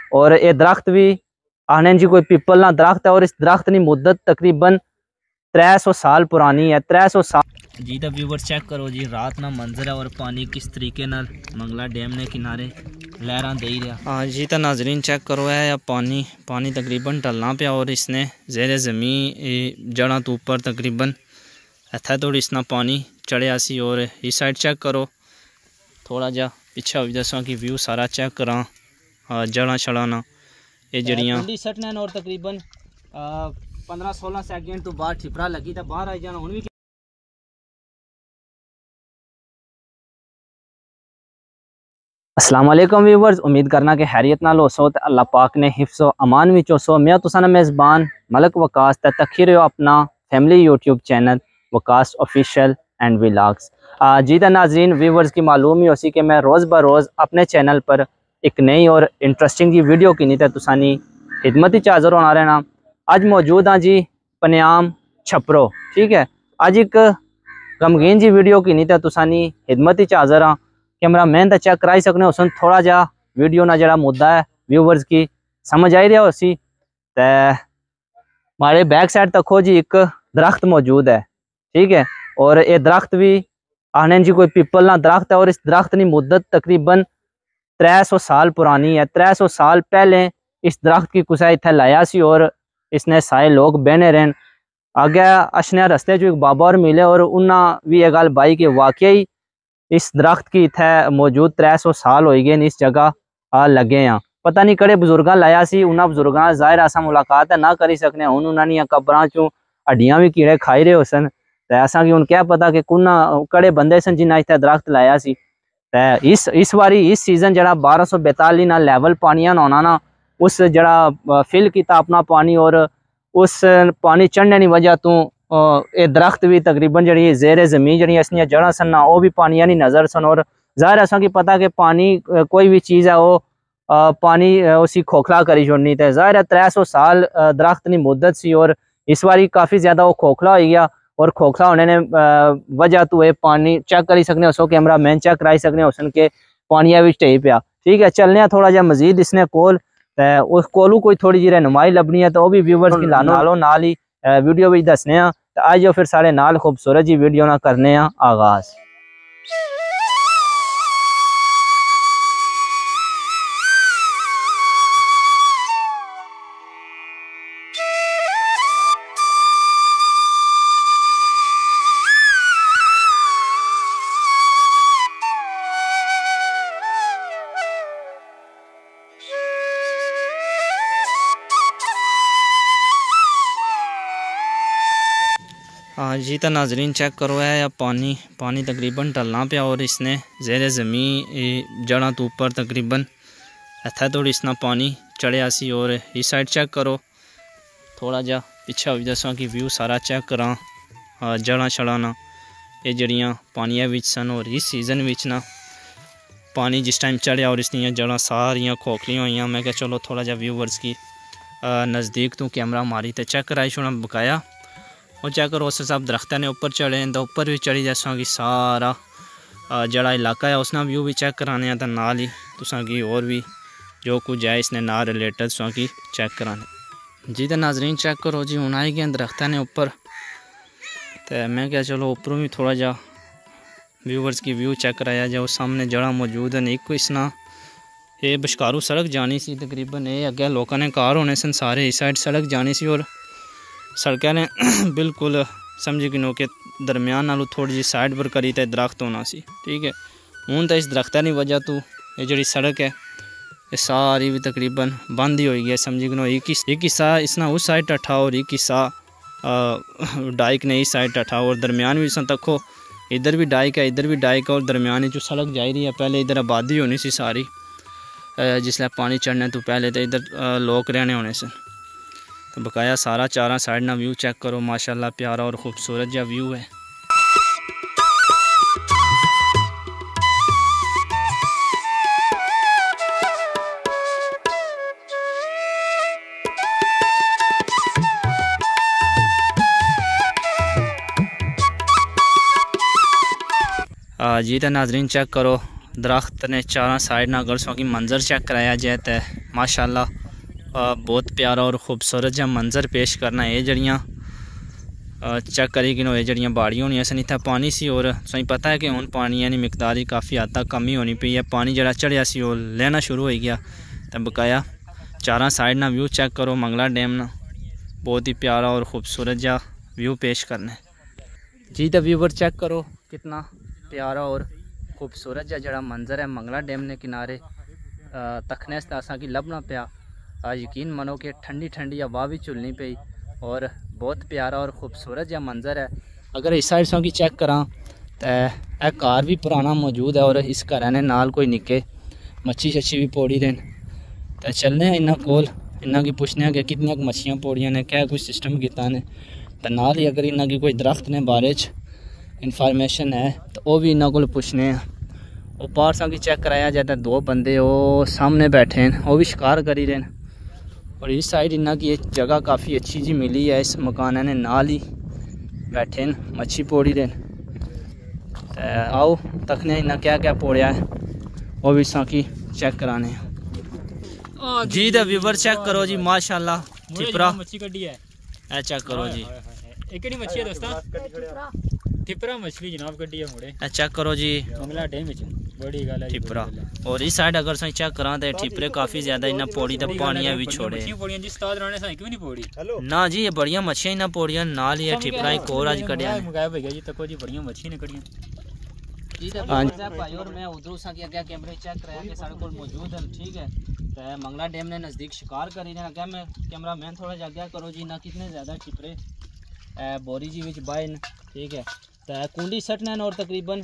और ये दरख्त भी आने जी कोई पीपल ना दरख्त है और इस दरख्त की मुद्दत तकरीबन 300 साल पुरानी है। 300 साल जी। तो व्यूवर चेक करो जी रात ना मंजर है और पानी किस तरीके नाल मंगला डैम ने किनारे लहरां दे ही रहा। हाँ जी। तो नाजरीन चेक करो है या पानी तकरीबन ढलना पिया और इसने ज़ेरे ज़मीन जड़ा तो ऊपर तकरीबन इतना थोड़ी इसना पानी चढ़िया सी। और इस साइड चेक करो थोड़ा जा पिछा भी दसा कि व्यू सारा चेक करा जड़ा छड़ाना ये जड़ियाँ सटन और तकरीबन 15-16 सेकंड तो बाद ठिपरा लगी तो बाहर आई जाना हूँ भी। अस्सलाम वालेकुम व्यूवर्स, उम्मीद करना कि खैरियत नाल होसो ते अल्लाह पाक ने हिफ्ज़ व अमान विच होसो। मैं तुसां दा मेज़बान मलक वकास ते तक रहो अपना family YouTube channel Waqas official and vlogs. जी दा नाज़रीन व्यूवर्स की मालूम ही होसी कि मैं रोज़ ब रोज़ अपने चैनल पर एक नई और इंटरेस्टिंग जी वीडियो की नहीं तुसानी खिदमत ही हाज़र होना रहना। अज मौजूद हाँ जी पनियाम छपरो, ठीक है। अज एक गमगीन जी वीडियो की नहीं तुसानी खिदमत ही हाज़र हाँ। कैमरा मैन तो चेक कराई सकने उसन थोड़ा जा वीडियो ना जरा मुद्दा है व्यूवर्स की समझ आई रहा उसी ते हमारे बैक साइड तक जी एक दरख्त मौजूद है, ठीक है। और ये दरख्त भी आने जी कोई पीपल ना दरख्त है और इस दरख्त की मुद्दत तकरीबन 300 साल पुरानी है। 300 साल पहले इस दरख्त की कुसा इतना लाया सी और इसने सारे लोग बहने रहन। आगे अशने रस्ते जो एक बाबा और मिले और उन्हें भी ये गल बाई कि वाकई इस दरख्त की इतने मौजूद 300 साल हो गए इस जगह लगे हैं। पता नहीं कड़े बुजुर्ग लाया सी उन्होंने बुजुर्गों जाहिर असा मुलाकात है ना करी सकने हूँ उन्होंने कब्र चों हड्डियां भी कीड़े खाई रहे हो सन तो ऐसा कि हूँ क्या पता कि कुन्ना कड़े बंदे सन जिन्हें इतना दरख्त लाया सी। इस बारी इस सीजन जरा 1242 ना लैवल पानिया आना ना उस जरा फिल किया अपना पानी और उस पानी चढ़ने की वजह तो ये दरख्त भी तकरीबन जी जेरे जमीन जी असलियाँ जड़ा सन ना वो भी पानिया नहीं नज़र सन। और ज़ाहिर असा कि पता कि पानी कोई भी चीज़ है वो पानी उसी खोखला करी छोड़नी तो ज़ाहिर है 300 साल दरख्त की मुद्दत सी और इस बारी काफ़ी ज़्यादा वो खोखला हो गया और खोखला होने ने वजह तो ये पानी चेक करी सकने उसो कैमरा मैन चेक कराई सकने उसन के पानिया भी ढही पिया, ठीक है। चलने थोड़ा जहा मजीद इसने कोल उस कोलू कोई थोड़ी जी रहनुमाई लभनी है तो वह भी व्यूवर्स की नालों नाल ही वीडियो भी दसने तो आज जो फिर सारे नाल खूबसूरत जी वीडियो ना करने आगाज। हाँ जी। तो नाजरीन चेक करो है या पानी तकरीबन ढलना पिया और इसने ज़ेरे ज़मीन जड़ा तो ऊपर तकरीबन इतना थोड़ी इसना पानी चढ़िया सी। और इस साइड चेक करो थोड़ा जा पिछा भी दसा कि व्यू सारा चेक करा जड़ा छड़ाना ये जड़ियाँ पानिया विच सन। और इस सीज़न विच ना पानी जिस टाइम चढ़िया और इसलिए जड़ा सारियाँ खोखलियाँ हुई। मैं क्या चलो थोड़ा जा व्यूवर्स की नज़दीक तो कैमरा मारी तो चेक कराई छोड़ा बकाया और चेक करो उस सब दरख्त ने ऊपर चढ़े तो ऊपर भी चढ़ी जैसा कि सारा जड़ा इलाका है उसना व्यू भी चेक कराने तो नाल ही तुसा की और भी जो कुछ है इसने ना रिलेटेड तुसा की चेक कराने। जी तो नाजरीन चेक करो जी हूँ आई गए दरख्त ने ऊपर तो मैं क्या चलो ऊपरों भी थोड़ा जा व्यूवर्स की व्यू चेक कराया जाए। उस सामने जड़ा मौजूद है एक इसना ये बशकारू सड़क जानी सी तकरीबन ये अगे लोगों ने कार होने सन सारे इस साइड सड़क जानी सी और सड़क ने बिल्कुल समझी गिनो के दरम्यान नालों थोड़ी जी साइड पर करी तो दरख्त होना सी, ठीक है। हूँ तो इस दरख्त की वजह तो ये जी सड़क है ये सारी भी तकरीबन बंद ही हो गई है समझी गिनो। एक हिस्सा इसना उस साइड टठा और एक हिस्सा डाइक ने इस साइड टठा और दरम्यान भी इस तको इधर भी डाइक है इधर भी डाइक है और दरम्यान जो सड़क जा रही है। पहले इधर आबादी होनी सी सारी जिसले पानी चढ़ने तो पहले तो इधर लोग रहने होने से तो बकाया सारा चारा साइड ना व्यू चेक करो माशाल्लाह प्यारा और ख़ूबसूरत जा व्यू है। जी तो नाजरीन चेक करो दरख्त ने चारा साइड ना अगर सो की मंजर चेक कराया जाए तो माशाल्लाह बहुत प्यारा और खूबसूरत जहा मंजर पेश करना है। जड़ियाँ चेक करी कि ये जड़ियाँ बाड़ियाँ होनी सन इतना पानी सी और सही पता है कि हुण पानी यानी मिकदार ही काफ़ी हद तक कमी होनी पई है। पानी जड़ा चढ़िया सी वो लेना शुरू हो गया तो बकाया चारा साइड ना व्यू चेक करो मंगला डैम ना बहुत ही प्यारा और ख़ूबसूरत जहा व्यू पेश करना है जी। तो व्यूवर चेक करो कितना प्यारा और खूबसूरत जड़ा मंजर है मंगला डैम ने किनारे तखने से असा की लभना पाया। यकीन मनो कि ठंडी ठंडी हवा भी चुलनी पई और बहुत प्यारा और खूबसूरत जहा मंजर है। अगर इस साइड से की चेक करा तो यह घर भी पुराना मौजूद है और इस घर ने नाल कोई निके मच्छी शच्छी भी पोड़ी देन। तो चलने हैं इन्होंने कोल इन्हों की पूछने कि कितनी मच्छियाँ पोड़ियाँ ने क्या कुछ सिस्टम किया ने तो नाल ही अगर इन्हों की कोई दरख्त ने बारे इन्फॉर्मेशन है तो वह भी इन्हों को पूछने हैं। वो पार सा की चेक कराया जाए तो दो बंदे वो सामने बैठे हैं वो भी शिकार करी रहे हैं और इस साइड इन्हों की जगह काफ़ी अच्छी जी मिली है। इस मकान ने नाल ही बैठे हैं मच्छी पोड़ी रहे हैं। आओ तकने इन्हें क्या क्या पोड़िया है वो भी सा की चेक कराने जी। तो व्यूवर चेक करो जी माशाल्लाह टिपरा मच्छी कड्डी है ए चेक करो जी एक ही मच्छी है दोस्ता टिपरा मछली जनाब कड्डी है मुड़े ए चेक करो जी मंगला डैम विच बड़ी गल है टिपरा। और इस साइड अगर सही चेक करा तो टिपरे काफ़ी ज़्यादा इन्ना पोड़ी तो पानिया भी छोड़े मच्छी पोड़ियां जी उस्ताद राणे साईं क्यों नहीं पोड़ी ना जी ये बढ़िया मच्छियां इन्ना पोड़ियां नाल ही टिपरा एक और आज कड़िया गायब हो गया जी तको जी बढ़िया मच्छी ने कड़ियां भाई। और मैं उधरों सा की अगे कैमरे चेक कराया कि सारे को मौजूद है ठीक है। तो मंगला डैम ने नज़दीक शिकार करी ने क्या मैं कैमरा मैन थोड़ा जा गया करो जी ना कितने ज़्यादा टिपरे बोरी जी विच बाइन ठीक है। तो कुंडी सटने और तकरीबन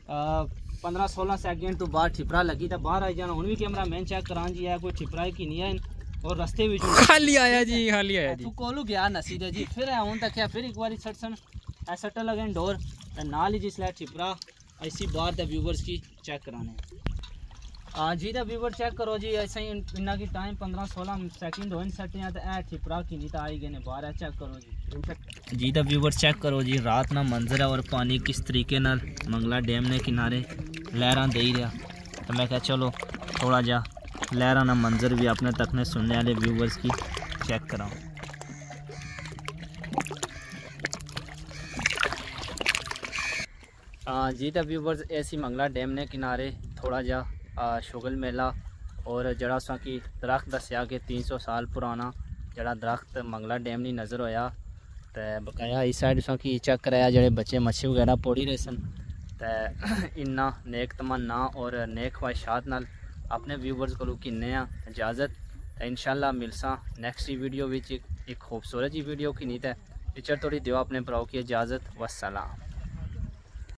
15-16 सेकंड तो बाद ठिपरा लगी तो बाहर आई जाना। हूँ भी कैमरा मैन चेक करा जी है कोई ठिपरा है कि नहीं है और रस्ते भी खाली आया जी खाली आया जी तू कोलू गया नसीदे जी फिर हूँ तक फिर एक बार सटसन सट लगे डोर नाल ही जिसलै ठिपरा ऐसी बात है व्यूवर्स की चेक कराने। हाँ जी तो व्यूवर चेक करो जी ऐसा ही इन्ना की टाइम 15-16 सेकंड हो सटे हैं तो ए ठिपरा की नहीं तो आई गए बाहर है चेक करो जी। तो व्यूवर चेक करो जी रात ना मंजर है और पानी किस तरीके नाल मंगला डैम ने किनारे लहरां दे ही रहा। तो मैं कहा चलो थोड़ा जा लहरां ना मंजर भी अपने तक ने सुनने वाले व्यूवर्स की चेक कराऊँ। हाँ जी तो व्यूवर्स ऐसी मंगला डैम ने किनारे थोड़ा जा शुगल मेला और जड़ा सा की दरख्त दसिया कि 300 साल पुराना जड़ा दरख्त मंगला डैम नहीं नज़र होया। तो बकाया इस साइड सा की चेक कराया जड़े बच्चे मच्छी वगैरह पोड़ी रहे सन। तो इन्ना नेक तमन्ना और नेक ख्वाहिशात नाल अपने व्यूवर्स को किन्ने इजाज़त तो इंशाल्लाह मिलसा नैक्सट वीडियो विच एक खूबसूरत जी वीडियो की नीत है। टीचर थोड़ी दियो अपने भराओ की इजाज़त वस्सलाम।